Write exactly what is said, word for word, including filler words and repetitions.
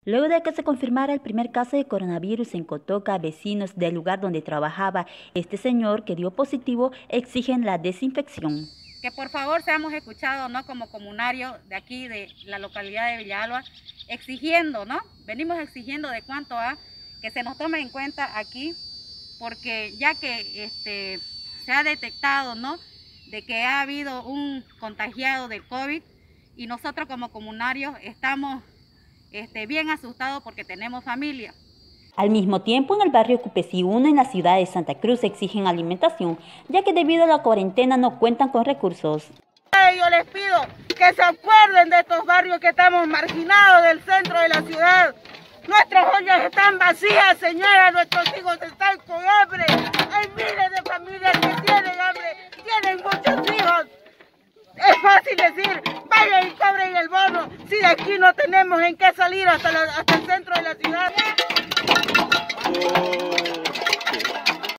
Luego de que se confirmara el primer caso de coronavirus en Cotoca, vecinos del lugar donde trabajaba este señor que dio positivo exigen la desinfección. Que por favor seamos escuchados, ¿no? Como comunarios de aquí, de la localidad de Villalba, exigiendo, ¿no? Venimos exigiendo de cuanto a que se nos tome en cuenta aquí, porque ya que este, se ha detectado, ¿no? De que ha habido un contagiado del COVID y nosotros como comunarios estamos Este, bien asustado porque tenemos familia. Al mismo tiempo, en el barrio Cupesi uno, en la ciudad de Santa Cruz, exigen alimentación, ya que debido a la cuarentena no cuentan con recursos. Yo les pido que se acuerden de estos barrios que estamos marginados del centro de la ciudad. Nuestras ollas están vacías, señora, nuestros hijos están con hambre. Hay miles de familias que tienen hambre, tienen muchos hijos. Es fácil decir, vayan y cobren el bono, si de aquí no tenemos en qué salir hasta, la, hasta el centro.